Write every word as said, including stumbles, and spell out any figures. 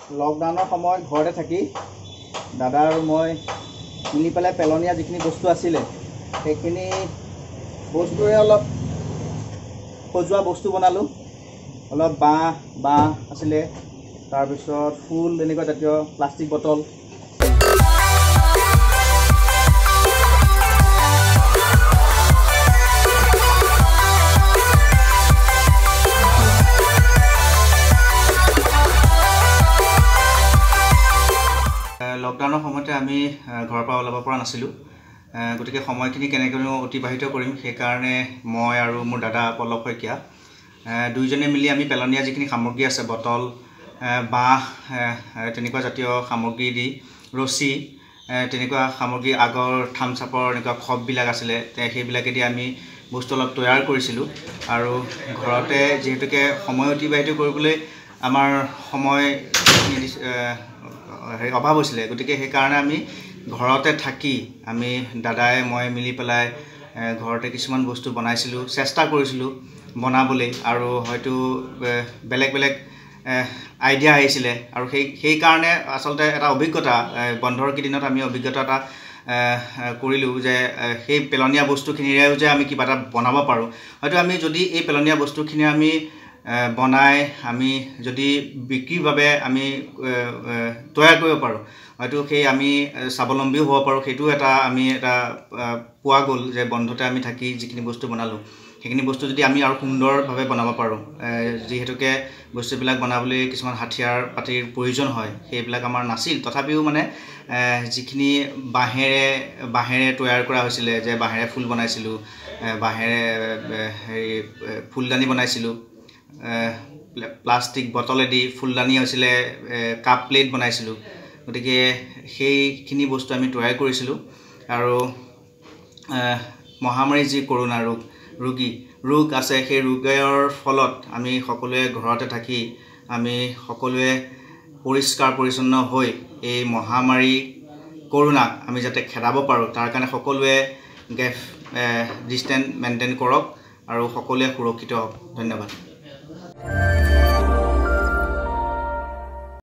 লকডাউনৰ সময়ত ঘৰতে থাকি দাদা আৰু মই মিলি পেলাই পেলনীয়া যিখিনি বস্তু আছিলে সেইখিনি বস্তুৰে অলপ সজোৱা বস্তু বনালোঁ। অলপ বাঁহ বাঁহ আছিলে, তাৰপিছত ফুল, এনেকুৱা জাতীয় প্লাষ্টিক বটল। লকডাউনৰ সময়তে আমি ঘৰৰ পৰা ওলাব পৰা নাছিলোঁ, গতিকে সময়খিনি কেনেকৈনো অতিবাহিত কৰিম সেইকাৰণে মই আৰু মোৰ দাদা পল্লৱ শইকীয়া দুইজনে মিলি আমি পেলনীয়া যিখিনি সামগ্ৰী আছে, বটল, বাঁহ, তেনেকুৱা জাতীয় সামগ্ৰী দি, ৰছী, তেনেকুৱা সামগ্ৰী, আগৰ থামচাপৰ এনেকুৱা খপবিলাক আছিলে সেইবিলাকেদি আমি বস্তু অলপ তৈয়াৰ কৰিছিলোঁ। আৰু ঘৰতে যিহেতুকে সময় অতিবাহিত কৰিবলৈ আমাৰ সময় হেৰি অভাৱ হৈছিলে, গতিকে সেইকাৰণে আমি ঘৰতে থাকি আমি দাদাই মই মিলি পেলাই ঘৰতে কিছুমান বস্তু বনাইছিলোঁ, চেষ্টা কৰিছিলোঁ বনাবলৈ। আৰু হয়তো বেলেগ বেলেগ আইডিয়া আহিছিলে, আৰু সেই সেইকাৰণে আচলতে এটা অভিজ্ঞতা, বন্ধৰ কেইদিনত আমি অভিজ্ঞতা এটা কৰিলোঁ যে সেই পেলনীয়া বস্তুখিনিৰেও যে আমি কিবা এটা বনাব পাৰোঁ। হয়তো আমি যদি এই পেলনীয়া বস্তুখিনি আমি বনাই আমি যদি বিক্ৰীৰ বাবে আমি তৈয়াৰ কৰিব পাৰোঁ, হয়তো সেই আমি স্বাৱলম্বীও হ'ব পাৰোঁ। সেইটোও এটা আমি এটা পোৱা গ'ল যে বন্ধতে আমি থাকি যিখিনি বস্তু বনালোঁ সেইখিনি বস্তু যদি আমি আৰু সুন্দৰভাৱে বনাব পাৰোঁ। যিহেতুকে বস্তুবিলাক বনাবলৈ কিছুমান হাথিয়াৰ পাতিৰ প্ৰয়োজন হয়, সেইবিলাক আমাৰ নাছিল। তথাপিও মানে যিখিনি বাঁহেৰে বাঁহেৰে তৈয়াৰ কৰা হৈছিলে, যে বাঁহেৰে ফুল বনাইছিলোঁ, বাঁহেৰে হেৰি ফুলদানি বনাইছিলোঁ, প্লাষ্টিক বটলেদি ফুলদানি হৈছিলে, কাপ প্লেট বনাইছিলোঁ। গতিকে সেইখিনি বস্তু আমি তৈয়াৰ কৰিছিলোঁ। আৰু মহামাৰী যি কৰোণা ৰোগ ৰোগী ৰোগ আছে, সেই ৰোগৰ ফলত আমি সকলোৱে ঘৰতে থাকি আমি সকলোৱে পৰিষ্কাৰ পৰিচ্ছন্ন হৈ এই মহামাৰী কৰোণাক আমি যাতে খেদাব পাৰোঁ তাৰ কাৰণে সকলোৱে গেফ ডিষ্টেঞ্চ মেইনটেইন কৰক আৰু সকলোৱে সুৰক্ষিত হওক। ধন্যবাদ।